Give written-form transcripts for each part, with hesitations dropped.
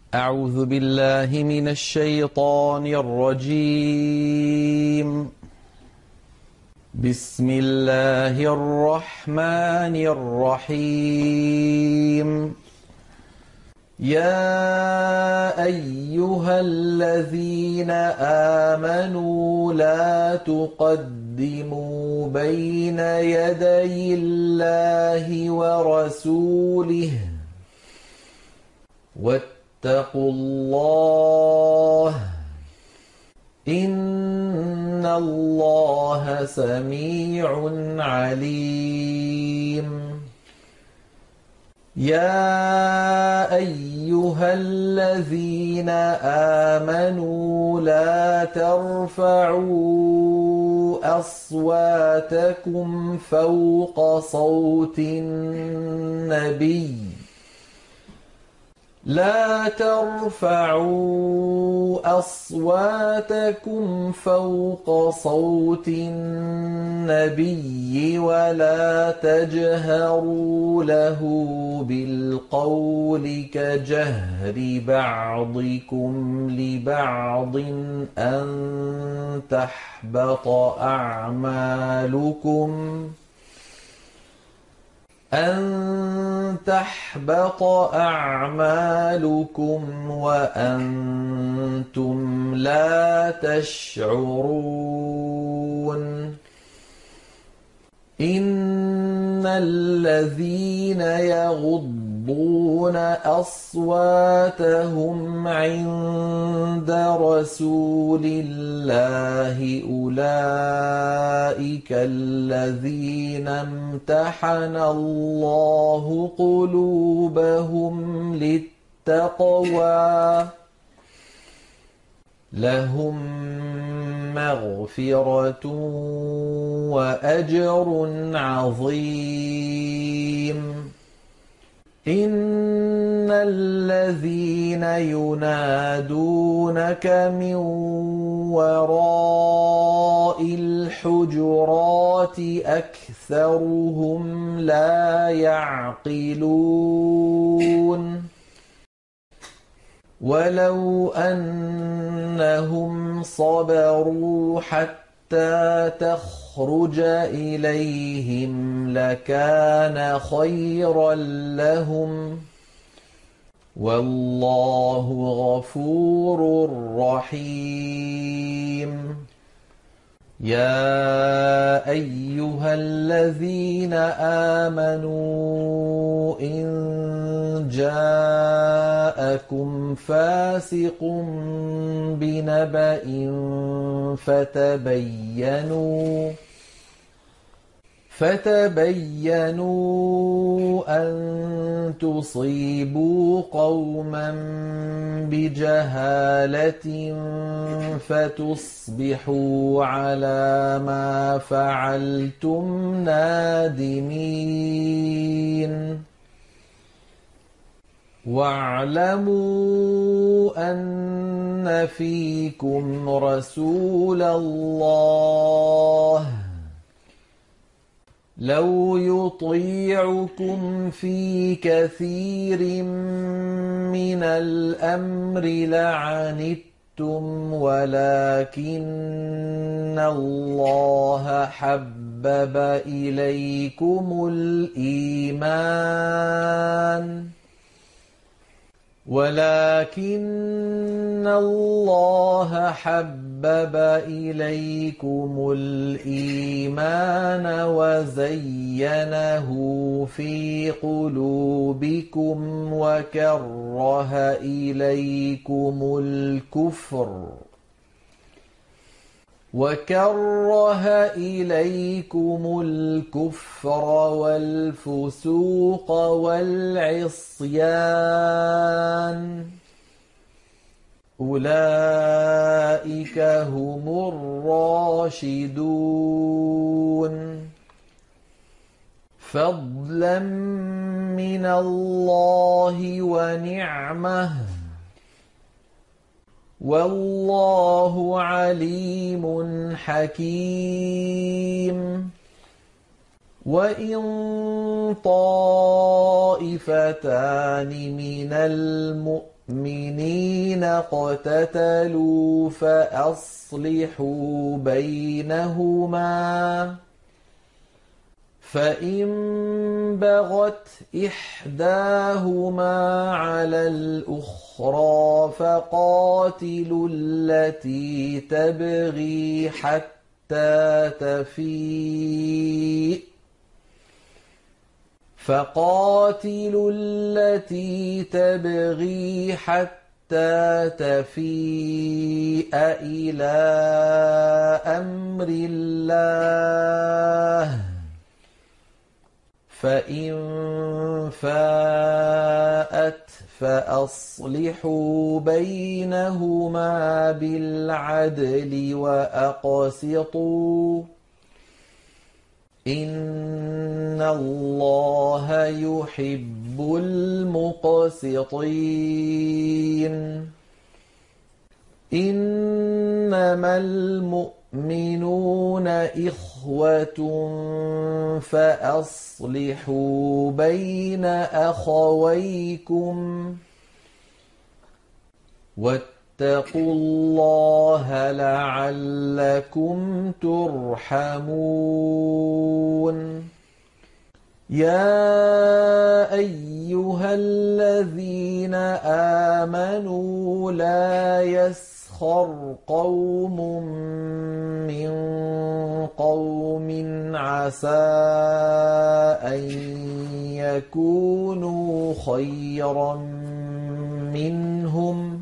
أعوذ بالله من الشيطان الرجيم. بسم الله الرحمن الرحيم. يا أيها الذين آمنوا لا تقدموا بين يدي الله ورسوله واتقوا الله إن الله سميع عليم. يا أيها الذين آمنوا لا ترفعوا أصواتكم فوق صوت النبي لا ترفعوا أصواتكم فوق صوت النبي ولا تجهروا له بالقول كجهر بعضكم لبعض أن تحبط أعمالكم وأنتم لا تشعرون. إن الذين يغضون أصواتهم عند رسول الله أولئك الذين امتحن الله قلوبهم للتقوى لهم مغفرة وأجر عظيم. إن الذين ينادونك من وراء الحجرات أكثرهم لا يعقلون. ولو أنهم صبروا حتى تخرج إليهم لكان خيرا لهم والله غفور رحيم. يا أيها الذين آمنوا إن جاءكم فاسق بنبأ فتبينوا أن تصيبوا قوما بجهالة فتصبحوا على ما فعلتم نادمين. واعلموا أن فيكم رسول الله لو يطيعكم في كثير من الأمر لعنتم ولكن الله حبب إليكم الإيمان وزينه في قلوبكم وكره إليكم الكفر والفسوق والعصيان أولئك هم الراشدون فضلا من الله ونعمه والله عليم حكيم. وإن طائفتان من المؤمنين اقتتلوا فأصلحوا بينهما فإن بغت إحداهما على الأخرى فقاتلوا التي تبغي حتى تفيء إلى أمر الله فإن فاءت فأصلحوا بينهما بالعدل وأقسطوا إن الله يحب المقسطين إنما المؤمنون إخوة فأصلحوا بين أخويكم واتقوا الله لعلكم ترحمون يا أيها الذين آمنوا لا يسخر قوم من قوم عسى أن يكونوا خيرا منهم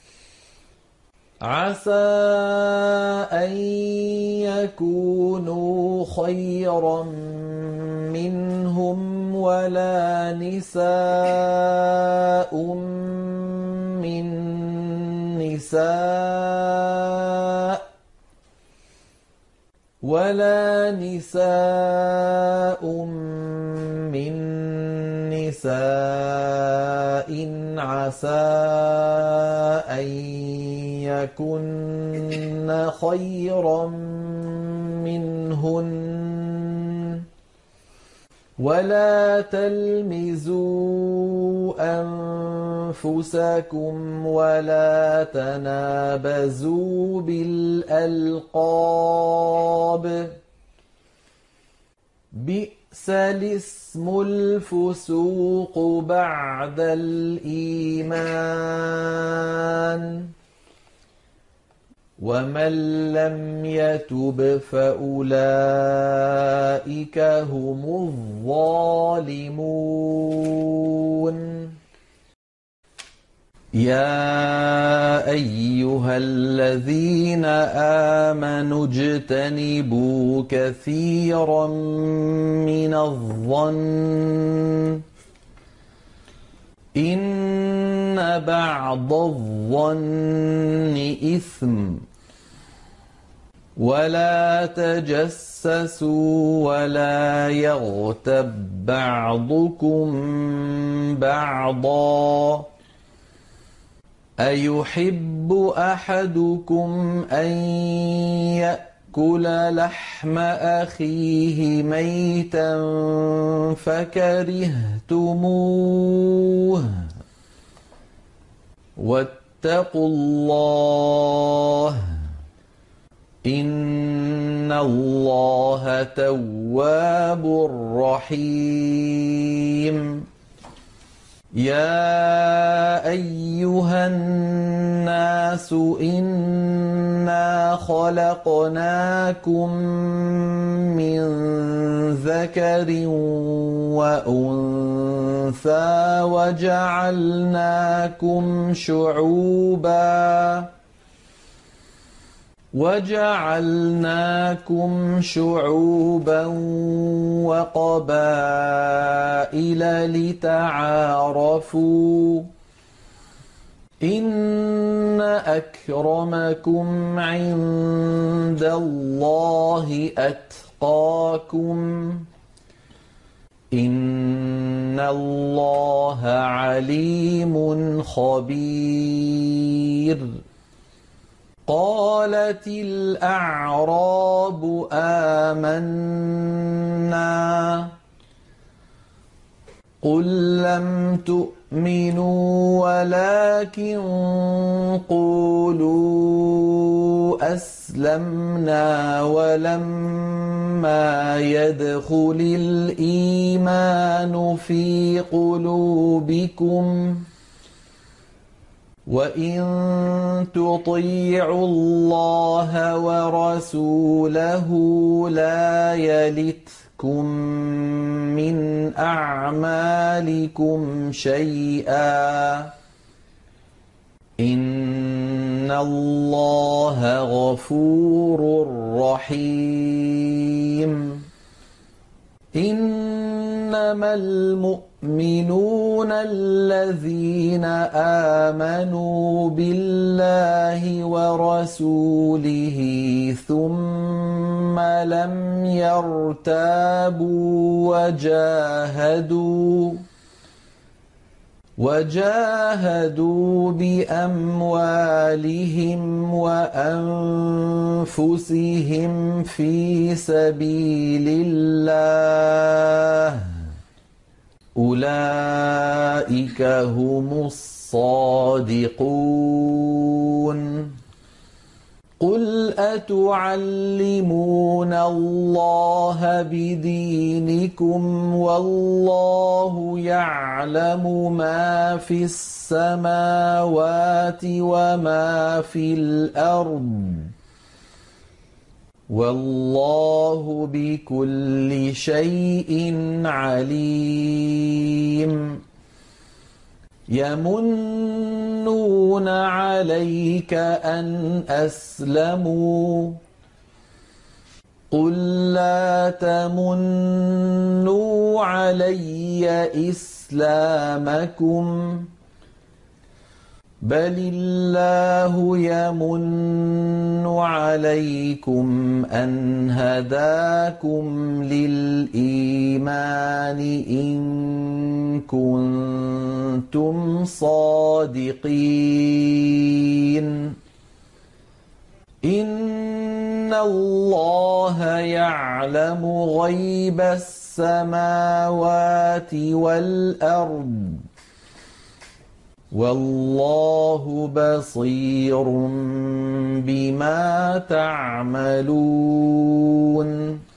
ولا نساء من نساء عسى أن يكن خيرا منهن ولا تلمزوا أنفسكم ولا تنابزوا بالألقاب بئس الاسم الفسوق بعد الإيمان ومن لم يتب فأولئك هم الظالمون يا أيها الذين آمنوا اجتنبوا كثيرا من الظن إن بعض الظن إثم ولا تجسسوا ولا يغتب بعضكم بعضا أيحب أحدكم أن يأكل لحم أخيه ميتا فكرهتموه واتقوا الله إن الله تواب رحيم يا أيها الناس إنا خلقناكم من ذكر وأنثى وجعلناكم شعوبا وقبائل لتعارفوا إن أكرمكم عند الله أتقاكم إن الله عليم خبير قالت الأعراب آمنا قل لم تؤمنوا ولكن قولوا أسلمنا ولما يدخل الإيمان في قلوبكم وإن تطيعوا الله ورسوله لا يلتكم من أعمالكم شيئا إن الله غفور رحيم إنما المؤمنون الذين آمنوا بالله ورسوله ثم لم يرتابوا وجاهدوا بأموالهم وأنفسهم في سبيل الله أولئك هم الصادقون قل أتعلمون الله بدينكم والله يعلم ما في السماوات وما في الأرض والله بكل شيء عليم يمنون عليك أن أسلموا قل لا تمنوا علي إسلامكم بل الله يمن عليكم أن هداكم للإيمان إن كنتم صادقين إن الله يعلم غيب السماوات والأرض والله بصير بما تعملون